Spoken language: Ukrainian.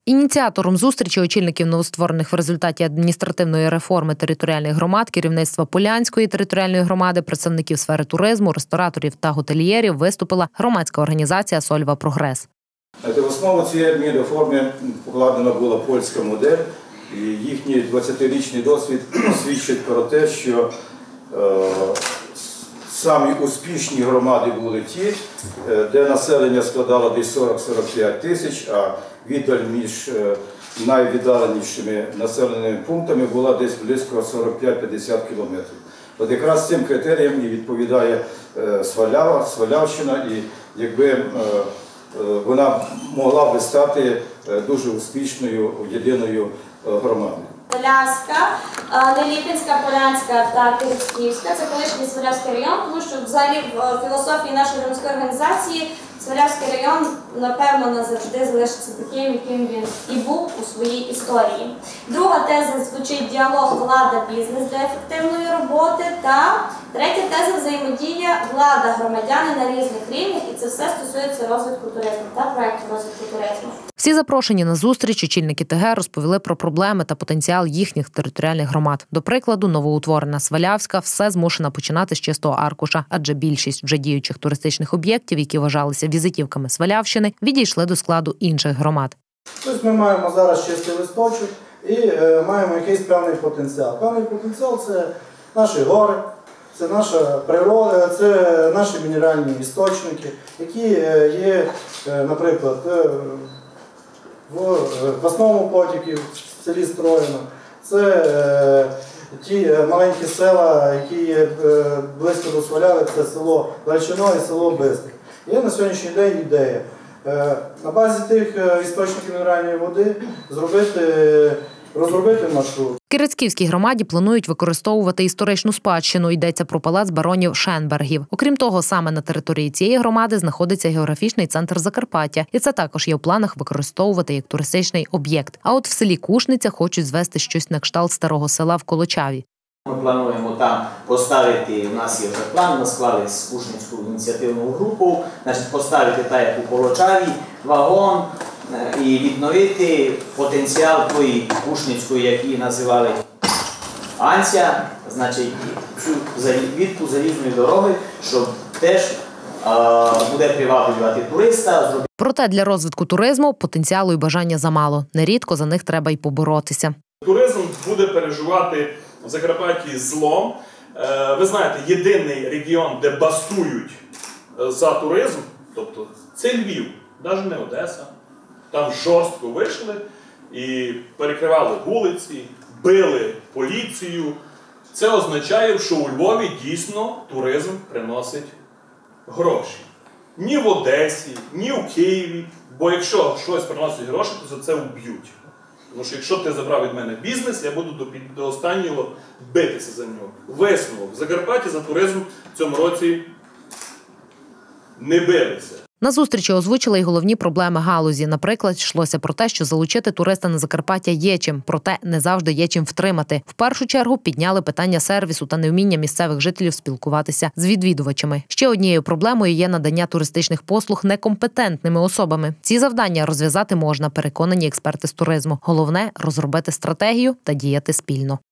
Ініціатором зустрічі очільників новостворених в результаті адміністративної реформи територіальних громад, керівництва Полянської територіальної громади, представників сфери туризму, рестораторів та готельєрів виступила громадська організація «Сольва Прогрес». В основу цієї адмінреформи покладена була польська модель, і їхній 20-річний досвід свідчить про те, що самі успішні громади були ті, де населення складало десь 40-45 тисяч, а віддаль між найвіддаленішими населеними пунктами була десь близько 45-50 кілометрів. От якраз цим критеріям і відповідає Свалявщина, і якби вона могла би стати дуже успішною єдиною громадою. Свалявська, Неліпинська, Полянська та Київська – це колишній Свалявський район, тому що взагалі в філософії нашої громадської організації Свалявський район, напевно, назавжди залишиться таким, яким він і був у своїй історії. Друга теза звучить «Діалог влада-бізнес для ефективної роботи» та третя теза «Взаємодія влада-громадяни на різних рівнях», і це все стосується розвитку туризму та проєктів розвитку туризму. Всі запрошені на зустріч очільники ТГ розповіли про проблеми та потенціал їхніх територіальних громад. До прикладу, новоутворена Свалявська все змушена починати з чистого аркуша, адже більшість вже діючих туристичних об'єктів, які вважалися візитівками Свалявщини, відійшли до складу інших громад. Тобто ми маємо зараз чистий листочок і маємо якийсь певний потенціал. Певний потенціал – це наші гори, це наша природа, це наші мінеральні істочники, які є, наприклад, в Красному Потоці, в селі Строїно. Це ті маленькі села, які є близько до Сваляви, це село Лечино і село Бистрик. Є на сьогоднішній день ідея на базі тих істочників мінеральної води розробити маршрут. В Кірець-Київській громаді планують використовувати історичну спадщину. Йдеться про палац баронів Шенбергів. Окрім того, саме на території цієї громади знаходиться географічний центр Закарпаття. І це також є в планах використовувати як туристичний об'єкт. А от в селі Кушниця хочуть звести щось на кшталт старого села в Колочаві. Ми плануємо там поставити, у нас є вже план, ми склали Кушницьку ініціативну групу, поставити так, як у Колочаві, вагон, і відновити потенціал тої Кушницької, як її називали Анця, значить цю відку залізної дороги, що теж буде приваблювати туриста. Проте для розвитку туризму потенціалу і бажання замало. Нерідко за них треба й поборотися. Туризм буде переживати в Закарпатті злом. Ви знаєте, єдиний регіон, де бастують за туризм, тобто це Львів, навіть не Одеса. Там жорстко вийшли і перекривали вулиці, били поліцію. Це означає, що у Львові дійсно туризм приносить гроші. Ні в Одесі, ні в Києві, бо якщо щось приносить гроші, то за це вб'ють. Тому що якщо ти забрав від мене бізнес, я буду до останнього битися за нього. Висновок. В Закарпатті за туризм в цьому році не билися. На зустрічі озвучили й головні проблеми галузі. Наприклад, йшлося про те, що залучити туриста на Закарпаття є чим, проте не завжди є чим втримати. В першу чергу підняли питання сервісу та невміння місцевих жителів спілкуватися з відвідувачами. Ще однією проблемою є надання туристичних послуг некомпетентними особами. Ці завдання розв'язати можна, переконані експерти з туризму. Головне – розробити стратегію та діяти спільно.